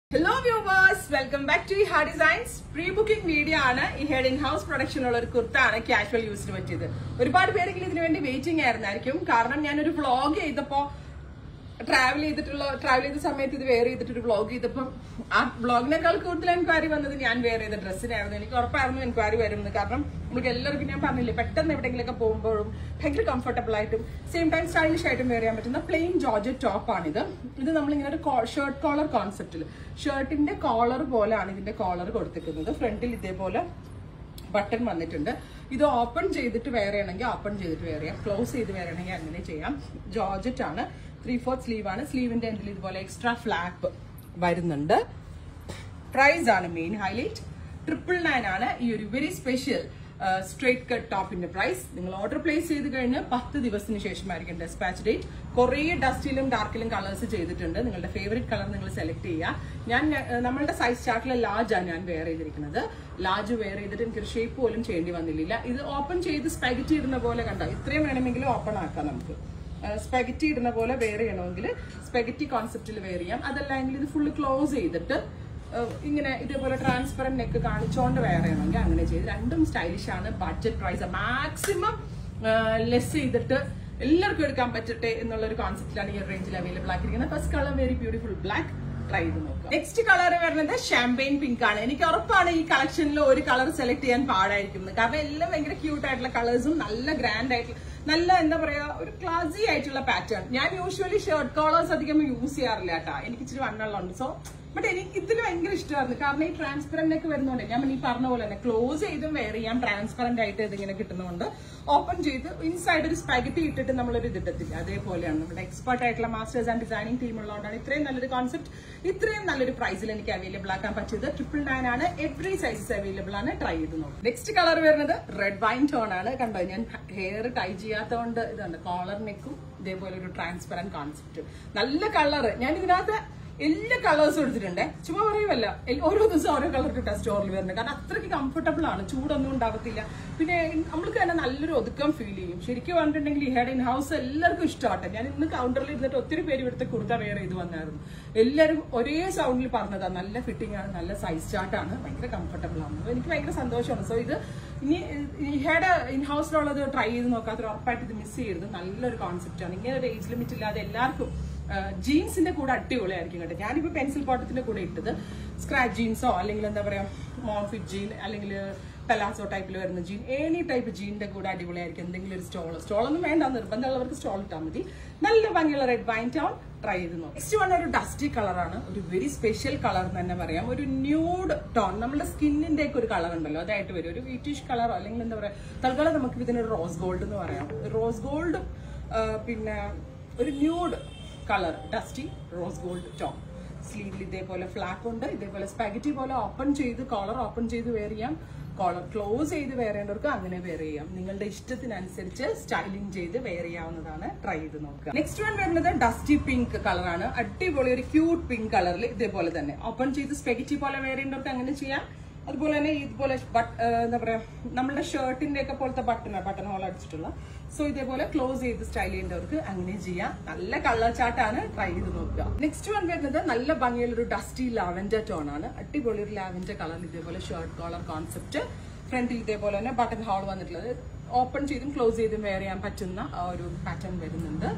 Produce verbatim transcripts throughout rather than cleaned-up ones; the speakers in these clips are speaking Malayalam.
Hello viewers, welcome back to Hard Designs. Pre-booking video ആണ് ഈ ഹെഡ് ഇൻ ഹൗസ് പ്രൊഡക്ഷൻ ഉള്ള ഒരു കുർത്തയാണ് കാഷ്വൽ യൂസിന് പറ്റിയത്. ഒരുപാട് പേരെങ്കിലും ഇതിനു വേണ്ടി വെയിറ്റിംഗ് ആയിരുന്നായിരിക്കും. കാരണം ഞാനൊരു വ്ളോഗ് ചെയ്തപ്പോ ട്രാവൽ ചെയ്തിട്ടുള്ള ട്രാവൽ ചെയ്ത സമയത്ത് ഇത് വെയർ ചെയ്തിട്ടൊരു വ്ളോഗ് ചെയ്തപ്പോൾ ആ വ്ളോഗിനേക്കാൾ കൂടുതൽ എൻക്വയറി വന്നത് ഞാൻ വെയർ ചെയ്ത ഡ്രസ്സിനായിരുന്നു. എനിക്ക് ഉറപ്പായിരുന്നു എൻക്വയറി വരുന്നത്. കാരണം നമുക്ക് എല്ലാവർക്കും ഞാൻ പറഞ്ഞില്ലേ, പെട്ടെന്ന് എവിടെയെങ്കിലൊക്കെ പോകുമ്പോഴും ഭയങ്കര കംഫർട്ടബിൾ ആയിട്ടും സെയിം ടൈം സ്റ്റൈലിഷ് ആയിട്ടും വെയർ ചെയ്യാൻ പറ്റുന്ന പ്ലെയിൻ ജോർജറ്റ് ടോപ്പാണിത്. ഇത് നമ്മളിങ്ങനെ ഒരു ഷർട്ട് കോളർ കോൺസെപ്റ്റിൽ ഷർട്ടിന്റെ കോളർ പോലെയാണ് ഇതിന്റെ കോളർ കൊടുത്തിരിക്കുന്നത്. ഫ്രണ്ടിൽ ഇതേപോലെ ബട്ടൺ വന്നിട്ടുണ്ട്. ഇത് ഓപ്പൺ ചെയ്തിട്ട് വെയർ ചെയ്യണമെങ്കിൽ ഓപ്പൺ ചെയ്തിട്ട് വെയർ ചെയ്യാം, ക്ലോസ് ചെയ്ത് വെയർ ചെയ്യണമെങ്കിൽ അങ്ങനെ ചെയ്യാം. ജോർജറ്റ് ആണ്, ത്രീ ഫോർത്ത് സ്ലീവ് ആണ്. സ്ലീവിന്റെ എൻഡിൽ ഇതുപോലെ എക്സ്ട്രാ ഫ്ലാപ്പ് വരുന്നുണ്ട്. പ്രൈസ് ആണ് മെയിൻ ഹൈലൈറ്റ്. ട്രിപ്പിൾ നയൻ ആണ് ഈ ഒരു വെരി സ്പെഷ്യൽ സ്ട്രേറ്റ് കട്ട് ടോപ്പിന്റെ പ്രൈസ്. നിങ്ങൾ ഓർഡർ പ്ലേസ് ചെയ്ത് കഴിഞ്ഞ് പത്ത് ദിവസത്തിന് ശേഷമായിരിക്കും ഡെസ്പാച്ച് ഡേറ്റ്. കുറേ ഡസ്റ്റിലും ഡാർക്കിലും കളേഴ്സ് ചെയ്തിട്ടുണ്ട്. നിങ്ങളുടെ ഫേവറേറ്റ് കളർ നിങ്ങൾ സെലക്ട് ചെയ്യുക. ഞാൻ നമ്മളുടെ സൈസ് ചാർട്ടിലെ ലാർജ് ആണ് ഞാൻ വെയർ ചെയ്തിരിക്കുന്നത്. ലാർജ് വെയർ ചെയ്തിട്ട് എനിക്കൊരു ഷേപ്പ് പോലും ചെയ്യേണ്ടി വന്നില്ല. ഇത് ഓപ്പൺ ചെയ്ത് സ്പാഗറ്റി ഇടുന്ന പോലെ കണ്ടോ, ഇത്രയും വേണമെങ്കിലും ഓപ്പൺ ആക്കാം. നമുക്ക് സ്പാഗറ്റി ഇടുന്ന പോലെ വെയർ ചെയ്യണമെങ്കിൽ സ്പാഗറ്റി കോൺസെപ്റ്റിൽ വെയർ ചെയ്യാം. അതല്ലെങ്കിൽ ഇത് ഫുള്ള് ക്ലോസ് ചെയ്തിട്ട് ഇങ്ങനെ ഇതേപോലെ ട്രാൻസ്പെറന്റ് നെക്ക് കാണിച്ചോണ്ട് വെയർ ചെയ്യണമെങ്കിൽ അങ്ങനെ ചെയ്ത്. രണ്ടും സ്റ്റൈലിഷ് ആണ്. ബഡ്ജറ്റ് പ്രൈസ് മാക്സിമം ലെസ് ചെയ്തിട്ട് എല്ലാവർക്കും എടുക്കാൻ പറ്റട്ടെ എന്നുള്ള ഒരു കോൺസെപ്റ്റിലാണ് ഈ റേഞ്ചിൽ അവൈലബിൾ ആക്കിയിരിക്കുന്നത്. First colour very beautiful black. Try ചെയ്ത് നോക്കാം. നെക്സ്റ്റ് കളർ വരുന്നത് ഷാമ്പെയിൻ പിങ്ക് ആണ്. എനിക്ക് ഉറപ്പാണ് ഈ കളക്ഷനിൽ ഒരു കളർ സെലക്ട് ചെയ്യാൻ പാടായിരിക്കും. കാരണം എല്ലാം ഭയങ്കര ക്യൂട്ട് ആയിട്ടുള്ള കളേഴ്സും നല്ല ഗ്രാൻഡ് ആയിട്ടുള്ള നല്ല എന്താ പറയാ ഒരു ക്ലാസി ആയിട്ടുള്ള പാറ്റേൺ. ഞാൻ യൂഷ്വലി ഷർട്ട് കോളേഴ്സ് അധികം യൂസ് ചെയ്യാറില്ല കേട്ടാ, എനിക്ക് ഇച്ചിരി വണ്ണുള്ളതുണ്ട്. സോ ബട്ട് എനിക്ക് ഇതിൽ ഭയങ്കര ഇഷ്ടമായിരുന്നു. കാരണം ഈ ട്രാൻസ്പെറന്റ് ഒക്കെ വരുന്നതുകൊണ്ട് ഞാൻ ഈ പറഞ്ഞ പോലെ തന്നെ ക്ലോസ് ചെയ്തും വെയർ ചെയ്യാം. ട്രാൻസ്പെറന്റ് ആയിട്ട് ഇതിങ്ങനെ കിട്ടുന്നതുകൊണ്ട് ഓപ്പൺ ചെയ്ത് ഇൻസൈഡ് ഒരു സ്പാഗറ്റി ഇട്ടിട്ട് നമ്മളൊരു ഇതിട്ടത്തില്ല, അതേപോലെയാണ്. നമ്മുടെ എക്സ്പെർട്ട് ആയിട്ടുള്ള മാസ്റ്റേഴ്സ് ആൻഡ് ഡിസൈനിങ് ടീം ഉള്ളതുകൊണ്ടാണ് ഇത്രയും നല്ലൊരു കോൺസെപ്റ്റ് ഇത്രയും നല്ലൊരു പ്രൈസിൽ എനിക്ക് അവൈലബിൾ ആക്കാൻ പറ്റിയത്. ട്രിപ്പിൾ നയൻ ആണ്. എവറി സൈസസ് അവൈലബിൾ ആണ്. ട്രൈ ചെയ്ത് നോക്കും. നെക്സ്റ്റ് കളർ വരുന്നത് റെഡ് വൈൻ ടോൺ ആണ്. കണ്ടോ, ഞാൻ ഹെയർ ടൈ ചെയ്യാത്തതുകൊണ്ട് ഇതുണ്ട് കോളർ നെക്കും ഇതേപോലെ ഒരു ട്രാൻസ്പെറന്റ് കോൺസെപ്റ്റ്. നല്ല കളർ. ഞാൻ ഇതിനകത്ത് എല്ലാ കളേഴ്സും എടുത്തിട്ടുണ്ട്. ചുമ്മാ പറയുമല്ല, ഓരോ ദിവസം ഓരോ കളർ കിട്ടാം സ്റ്റോറിൽ വരുന്നത്. കാരണം അത്രയ്ക്ക് കംഫർട്ടബിൾ ആണ്, ചൂടൊന്നും ഉണ്ടാകത്തില്ല. പിന്നെ നമ്മൾക്ക് തന്നെ നല്ലൊരു ഒതുക്കം ഫീൽ ചെയ്യും. ശരിക്കും പറഞ്ഞിട്ടുണ്ടെങ്കിൽ ഈ ഹെഡ് ഇൻ ഹൗസ് എല്ലാവർക്കും ഇഷ്ടമാട്ടെ. ഞാൻ ഇന്ന് കൗണ്ടറിൽ ഇരുന്നിട്ട് ഒത്തിരി പേര് ഇവിടുത്തെ കുർത്ത വെയർ ചെയ്ത് വന്നായിരുന്നു. എല്ലാവരും ഒരേ സൗണ്ടിൽ പറഞ്ഞതാ നല്ല ഫിറ്റിംഗ് ആണ്, നല്ല സൈസ് ചാർട്ടാണ്, ഭയങ്കര കംഫർട്ടബിൾ ആണ്. അപ്പോൾ എനിക്ക് ഭയങ്കര സന്തോഷമാണ്. സോ ഇത് ഇനി ഈ ഹെഡ് ഇൻ ഹൗസിലുള്ളത് ട്രൈ ചെയ്ത് നോക്കാത്ത ഉറപ്പായിട്ട് ഇത് മിസ് ചെയ്യരുത്. നല്ലൊരു കോൺസെപ്റ്റ് ആണ്. ഇങ്ങനെ ഒരു ഏജ് ലിമിറ്റ് ഇല്ലാതെ എല്ലാവർക്കും ജീൻസിന്റെ കൂടെ അടിപൊളിയായിരിക്കും കേട്ടോ. ഞാനിപ്പോ പെൻസിൽ ബോട്ടത്തിന്റെ കൂടെ ഇട്ടത് സ്ക്രാച്ച് ജീൻസോ അല്ലെങ്കിൽ എന്താ പറയാ മോംഫിറ്റ് ജീൻ അല്ലെങ്കിൽ പെലാസോ ടൈപ്പിൽ വരുന്ന ജീൻ, എനി ടൈപ്പ് ജീനിന്റെ കൂടെ അടിപൊളിയായിരിക്കും. എന്തെങ്കിലും ഒരു സ്റ്റോൾ സ്റ്റോളൊന്നും വേണ്ട, നിർബന്ധമുള്ളവർക്ക് സ്റ്റോൾ ഇട്ടാൽ മതി. നല്ല ഭംഗിയുള്ള റെഡ് വൈൻ ടോൺ. ട്രൈ ചെയ്ത് നോക്കാം. നെക്സ്റ്റ് വൺ ഒരു ഡസ്റ്റി കളറാണ്. ഒരു വെരി സ്പെഷ്യൽ കളർ എന്ന് തന്നെ പറയാം. ഒരു ന്യൂഡ് ടോൺ, നമ്മുടെ സ്കിന്നിന്റെ ഒക്കെ ഒരു കളർ ഉണ്ടല്ലോ, അതായിട്ട് വരും. ഒരു വീറ്റിഷ് കളറോ അല്ലെങ്കിൽ എന്താ പറയാ, തൽക്കാലം നമുക്ക് ഇതിനൊരു റോസ് ഗോൾഡ് എന്ന് പറയാം. റോസ് ഗോൾഡ് പിന്നെ ഒരു nude colour, dusty rose gold tone. സ്ലീവിൽ ഇതേപോലെ ഫ്ലാപ്പ് ഉണ്ട്. ഇതേപോലെ സ്പാഗറ്റി പോലെ ഓപ്പൺ ചെയ്ത് കോളർ ഓപ്പൺ ചെയ്ത് വെയർ ചെയ്യാം. കോളർ ക്ലോസ് ചെയ്ത് വെയർ ചെയ്യേണ്ടവർക്ക് അങ്ങനെ വെയർ ചെയ്യാം. നിങ്ങളുടെ ഇഷ്ടത്തിനനുസരിച്ച് സ്റ്റൈലിംഗ് ചെയ്ത് വെയർ ചെയ്യാവുന്നതാണ്. ട്രൈ ചെയ്ത് നോക്കുക. നെക്സ്റ്റ് വൺ വരുന്നത് ഡസ്റ്റി പിങ്ക് കളറാണ്. അടിപൊളി ഒരു ക്യൂട്ട് പിങ്ക് കളറിൽ ഇതേപോലെ തന്നെ ഓപ്പൺ ചെയ്ത് സ്പാഗറ്റി പോലെ വെയർ ചെയ്യേണ്ടവർക്ക് അങ്ങനെ ചെയ്യാം. അതുപോലെ തന്നെ ഇതുപോലെ എന്താ പറയാ നമ്മുടെ ഷർട്ടിന്റെ ഒക്കെ പോലത്തെ ബട്ടൺ ബട്ടൺ ഹോൾ അടിച്ചിട്ടുള്ള. സോ ഇതേപോലെ ക്ലോസ് ചെയ്ത് സ്റ്റൈൽ ചെയ്യേണ്ടവർക്ക് അങ്ങനെ ചെയ്യാം. നല്ല കളർ ചാർട്ടാണ്. ട്രൈ ചെയ്ത് നോക്കുക. നെക്സ്റ്റ് വൺ വരുന്നത് നല്ല ഭംഗിയുള്ള ഒരു ഡസ്റ്റി ലാവൻഡർ ടോൺ ആണ്. അടിപൊളി ഒരു ലാവൻഡർ കളർ. ഇതേപോലെ ഷർട്ട് കോളർ കോൺസെപ്റ്റ്. ഫ്രണ്ടിൽ ഇതേപോലെ തന്നെ ബട്ടൺ ഹോൾ വന്നിട്ടുള്ളത്. ഓപ്പൺ ചെയ്തും ക്ലോസ് ചെയ്തും വെയർ ചെയ്യാൻ പറ്റുന്ന ഒരു പാറ്റേൺ വരുന്നുണ്ട്.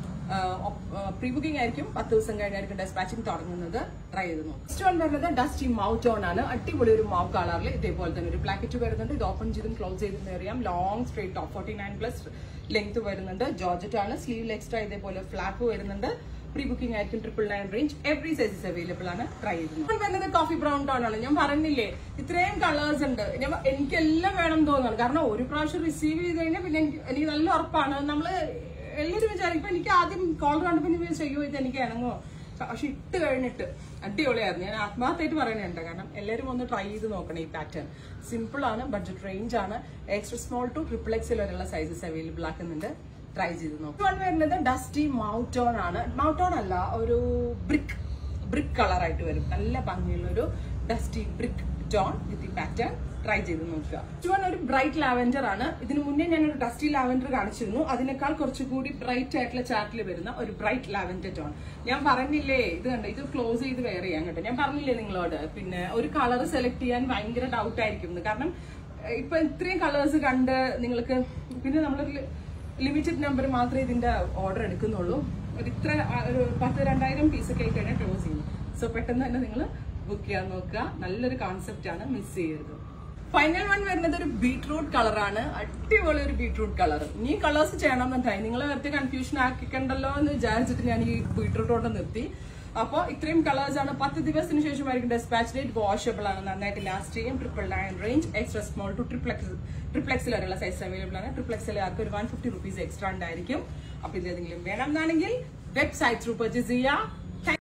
പ്രീ ബുക്കിംഗ് ആയിരിക്കും. പത്ത് ദിവസം കഴിഞ്ഞായിരിക്കും ഡെസ്പാച്ചിങ് തുടങ്ങുന്നത്. ട്രൈ ചെയ്ത് നോക്കും. നെക്സ്റ്റ് വൺ വരുന്നത് ഡസ്റ്റി മൗ ടോൺ ആണ്. അടിപൊളി ഒരു മൗ കളറിൽ ഇതേപോലെ തന്നെ ഒരു പ്ലാക്കറ്റ് വരുന്നുണ്ട്. ഇത് ഓപ്പൺ ചെയ്തും ക്ലോസ് ചെയ്തും വെയർ ചെയ്യാം. Long straight top, forty nine plus length വരുന്നുണ്ട്. ജോർജറ്റ് ആണ്. സ്ലീവിൽ എക്സ്ട്രാ ഇതേപോലെ ഫ്ലാപ്പ് വരുന്നുണ്ട്. പ്രീ ബുക്കിംഗ് ആയിരിക്കും. Triple nine range. Every sizes available ആണ്. ട്രൈ ചെയ്തു. വരുന്നത് കോഫി ബ്രൗൺ ടോൺ ആണ്. ഞാൻ പറഞ്ഞില്ലേ ഇത്രയും കളേഴ്സ് ഉണ്ട്. ഞാൻ എനിക്കെല്ലാം വേണം തോന്നുന്നു. കാരണം ഒരു പ്രാവശ്യം റിസീവ് ചെയ്ത് കഴിഞ്ഞാൽ പിന്നെ എനിക്ക് നല്ല ഉറപ്പാണ്. നമ്മള് എല്ലാവരും വിചാരിക്കും, എനിക്ക് ആദ്യം കോൾ കണ്ടപ്പോൾ ചെയ്യോ ഇത് എനിക്ക് ഇണങ്ങോ, പക്ഷെ ഇട്ട് കഴിഞ്ഞിട്ട് അടിപൊളിയായിരുന്നു. ഞാൻ ആത്മാർത്ഥമായിട്ട് പറയുന്നുണ്ട്. കാരണം എല്ലാവരും ഒന്ന് ട്രൈ ചെയ്ത് നോക്കണം ഈ പാറ്റേൺ. സിമ്പിൾ ആണ്, ബഡ്ജറ്റ് റേഞ്ച് ആണ്. എക്സ്ട്രാ സ്മോൾ ടു ട്രിപ്പിൾ എക്സിൽ വരെയുള്ള സൈസസ് അവൈലബിൾ ആക്കുന്നുണ്ട്. ട്രൈ ചെയ്ത് നോക്കും. വൺ വരുന്നത് ഡസ്റ്റി മൗട്ടോൺ ആണ്. മൗട്ടോൺ അല്ല, ഒരു ബ്രിക്ക് ബ്രിക്ക് കളറായിട്ട് വരും. നല്ല ഭംഗിയുള്ള ഒരു dusty brick tone with pattern try ചെയ്ത് നോക്കുക. ചുവൻ ഒരു ബ്രൈറ്റ് ലാവൻഡർ ആണ്. ഇതിന് മുന്നേ ഞാൻ ഒരു ഡസ്റ്റി ലാവൻഡർ കാണിച്ചിരുന്നു. അതിനേക്കാൾ കുറച്ചുകൂടി ബ്രൈറ്റ് ആയിട്ടുള്ള ചാർട്ടിൽ വരുന്ന ഒരു ബ്രൈറ്റ് ലാവൻഡർ ടോൺ. ഞാൻ പറഞ്ഞില്ലേ, ഇത് കണ്ടോ, ഇത് ക്ലോസ് ചെയ്ത് വെയർ ചെയ്യാൻ കേട്ടോ. ഞാൻ പറഞ്ഞില്ലേ നിങ്ങളോട്, പിന്നെ ഒരു കളർ സെലക്ട് ചെയ്യാൻ ഭയങ്കര ഡൗട്ട് ആയിരിക്കും. കാരണം ഇപ്പൊ ഇത്രയും കളേഴ്സ് കണ്ട് നിങ്ങൾക്ക്, പിന്നെ നമ്മളൊരു ലിമിറ്റഡ് നമ്പർ മാത്രമേ ഇതിന്റെ ഓർഡർ എടുക്കുന്നുള്ളൂ. ഒരു ഇത്ര ഒരു പത്ത് രണ്ടായിരം പീസൊക്കെ ആയി കഴിഞ്ഞാൽ ക്ലോസ് ചെയ്യും. സോ പെട്ടെന്ന് തന്നെ നിങ്ങൾ ബുക്ക് ചെയ്യാൻ നോക്കുക. നല്ലൊരു കോൺസെപ്റ്റ് ആണ്, മിസ് ചെയ്യരുത്. ഫൈനൽ വൺ വരുന്നത് ഒരു ബീട്രൂട്ട് കളറാണ്. അടിപൊളി ഒരു ബീട്രൂട്ട് കളർ. ഇനി കളേഴ്സ് ചെയ്യണം എന്നുണ്ടായി, നിങ്ങൾ വെറുതെ കൺഫ്യൂഷൻ ആക്കിക്കണ്ടല്ലോ എന്ന് വിചാരിച്ചിട്ട് ഞാൻ ഈ ബീട്രൂട്ടോട്ട് നിർത്തി. അപ്പോൾ ഇത്രയും കളേഴ്സ് ആണ്. പത്ത് ദിവസത്തിന് ശേഷമായിരിക്കും ഡെസ്പാച്ച് ഡേറ്റ്. വാഷബിൾ ആണ്, നന്നായിട്ട് ലാസ്റ്റ് ചെയ്യും. Triple nine range, extra small to triple X ട്രിപ്ലെക്സിൽ വരെയുള്ള സൈസ് അവൈലബിൾ ആണ്. ട്രിപ്ലെക്സിൽ ആർക്ക് ഒരു വൺ ഫിഫ്റ്റി റുപ്പീസ് എക്സ്ട്രാ ഉണ്ടായിരിക്കും. അപ്പൊ ഇതിലേതെങ്കിലും വേണം എന്നാണെങ്കിൽ വെബ്സൈറ്റ് ത്രൂ പർച്ചേസ് ചെയ്യുക.